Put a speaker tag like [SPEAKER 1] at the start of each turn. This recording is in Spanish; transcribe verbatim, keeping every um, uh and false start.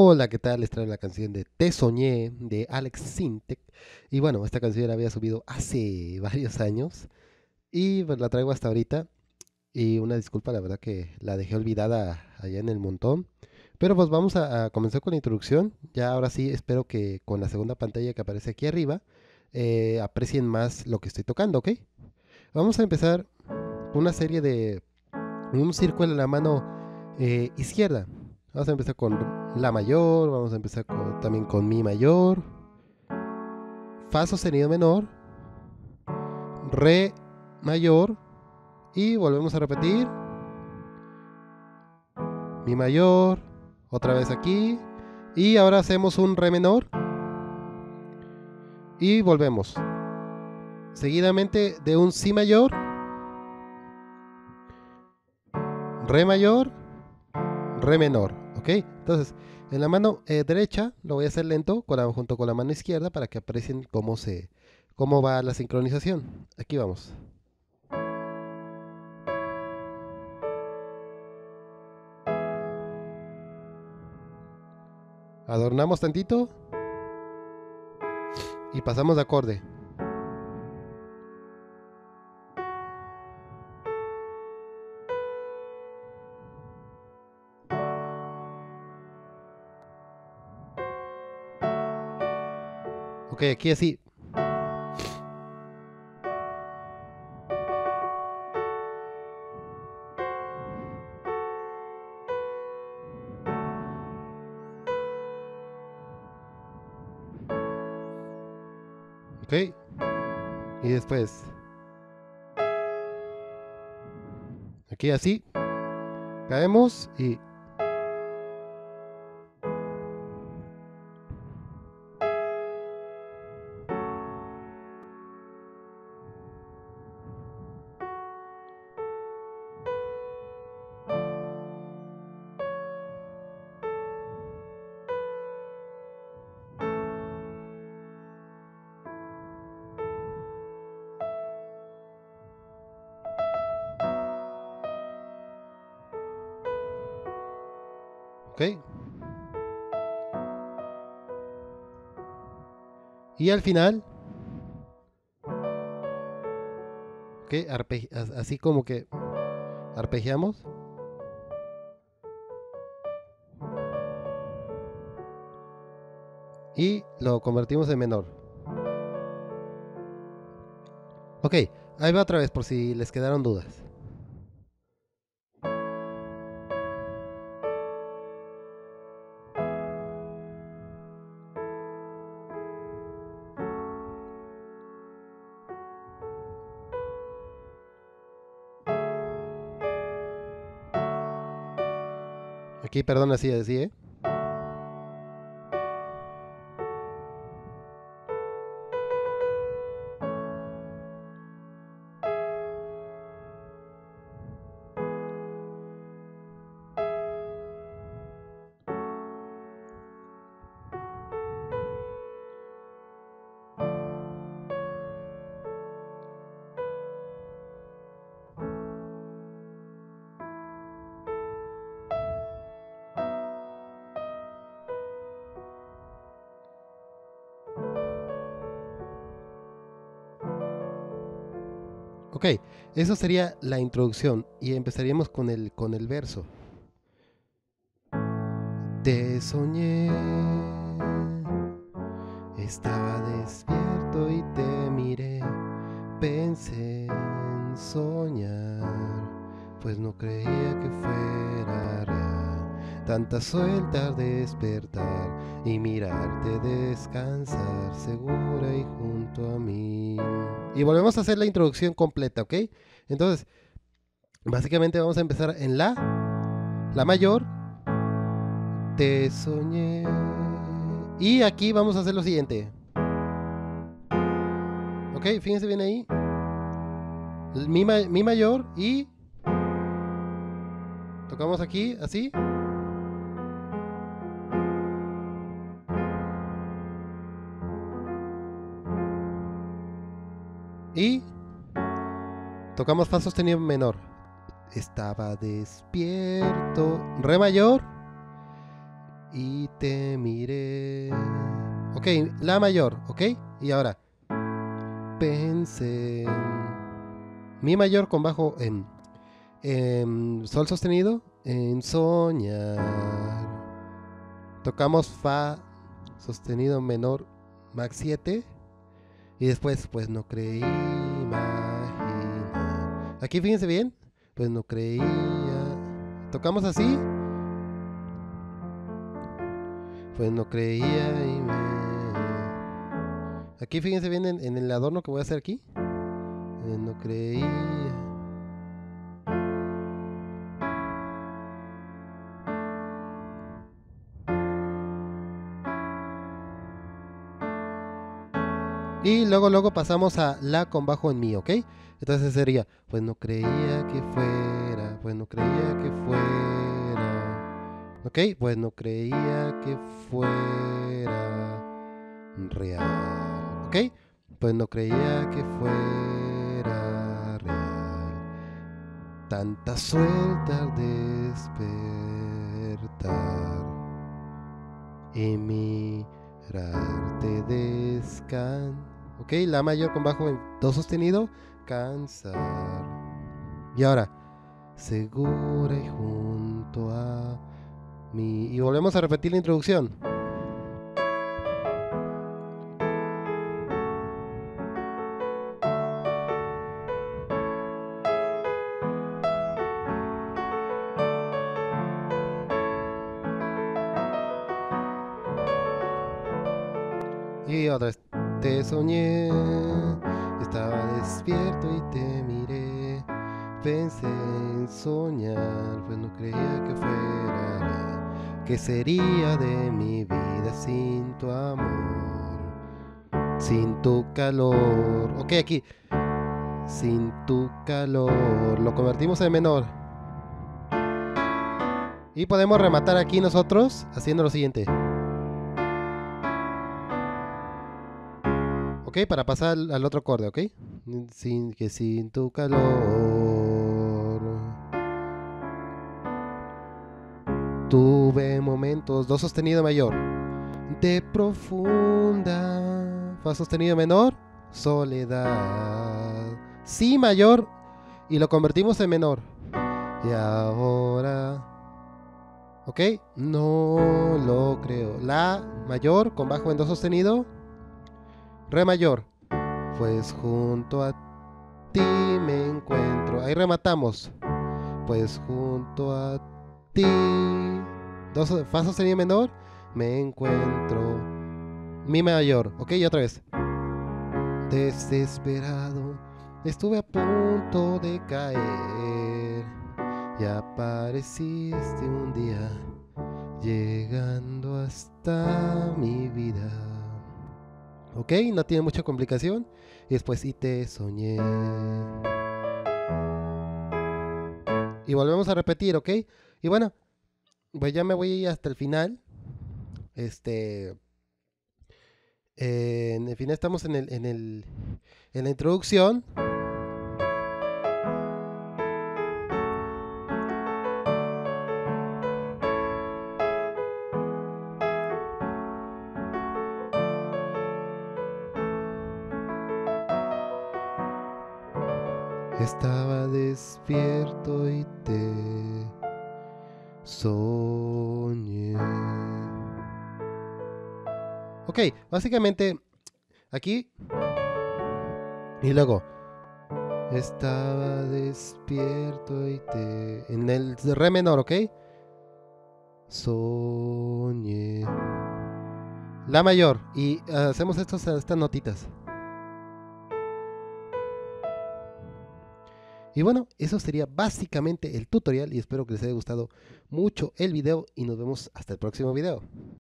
[SPEAKER 1] Hola, ¿qué tal? Les traigo la canción de Te Soñé de Alex Sintek. Y bueno, esta canción la había subido hace varios años y pues la traigo hasta ahorita. Y una disculpa, la verdad que la dejé olvidada allá en el montón. Pero pues vamos a, a comenzar con la introducción. Ya ahora sí, espero que con la segunda pantalla que aparece aquí arriba eh, aprecien más lo que estoy tocando, ¿ok? Vamos a empezar una serie de un círculo en la mano eh, izquierda. Vamos a empezar con La mayor, vamos a empezar con- también con Mi mayor, Fa sostenido menor, Re mayor y volvemos a repetir, Mi mayor, otra vez aquí y ahora hacemos un Re menor y volvemos. Seguidamente de un Si mayor, Re mayor, Re menor, ¿ok? Entonces, en la mano eh, derecha lo voy a hacer lento con la- junto con la mano izquierda para que aprecien cómo se, cómo va la sincronización. Aquí vamos. Adornamos tantito y pasamos de acorde. Ok, aquí así. Ok, y después aquí así. Caemos y ok. Y al final, ok, arpe- así como que arpegiamos y lo convertimos en menor. Ok, ahí va otra vez por si les quedaron dudas. Aquí, perdón, así, así, ¿eh? Ok, eso sería la introducción y empezaríamos con el, con el verso. Te soñé, estaba despierto y te miré, pensé en soñar, pues no creía que fuera real. Tanta suerte al despertar y mirarte descansar, segura y junto a mí. Y volvemos a hacer la introducción completa, ¿ok? Entonces, básicamente vamos a empezar en la, la mayor, te soñé. Y aquí vamos a hacer lo siguiente. Ok, fíjense bien ahí. Mi, ma- mi mayor y tocamos aquí, así. Y tocamos fa sostenido menor. Estaba despierto. Re mayor. y te miré. Ok, la mayor, ok. Y ahora, pensé en mi mayor con bajo en, en sol sostenido, en soñar. Tocamos fa sostenido menor, max siete. Y después, pues no creí imaginar. Aquí fíjense bien, pues no creía. Tocamos así, pues no creía y me... Aquí fíjense bien en, en el adorno que voy a hacer aquí. Eh, no creía. Y luego, luego pasamos a la con bajo en mi, ¿ok? Entonces sería, pues no creía que fuera, pues no creía que fuera. ¿Ok? Pues no creía que fuera real. ¿Ok? Pues no creía que fuera real. Tanta suerte al despertar y mirarte descansar. Ok, la mayor con bajo en do sostenido, cansar. Y ahora, segura y junto a mí. Y volvemos a repetir la introducción. Y otra vez, te soñé, estaba despierto y te miré. Pensé en soñar, pues no creía que fuera real. ¿Qué sería de mi vida sin tu amor? Sin tu calor. Ok, aquí. Sin tu calor. Lo convertimos en menor. Y podemos rematar aquí nosotros haciendo lo siguiente. Ok, para pasar al, al otro acorde, ok. Sin que sin tu calor. Tuve momentos, do sostenido mayor, de profunda, fa sostenido menor, soledad, si mayor y lo convertimos en menor. Y ahora, ok, no lo creo. La mayor con bajo en do sostenido, re mayor, pues junto a ti me encuentro. Ahí rematamos, pues junto a ti. Dos, fa sostenido menor, me encuentro. Mi mayor, ok, y otra vez. Desesperado, estuve a punto de caer. Y apareciste un día, llegando hasta mi vida. Ok, no tiene mucha complicación. Y después, y te soñé. Y volvemos a repetir, ok. Y bueno, pues ya me voy hasta el final. Este. Eh, en el final estamos en el, en el. En la introducción. Estaba despierto y te soñé. Ok, básicamente aquí y luego estaba despierto y te... En el re menor, ok. Soñé. La mayor. Y uh, hacemos estos, estas notitas. Y bueno, eso sería básicamente el tutorial y espero que les haya gustado mucho el video y nos vemos hasta el próximo video.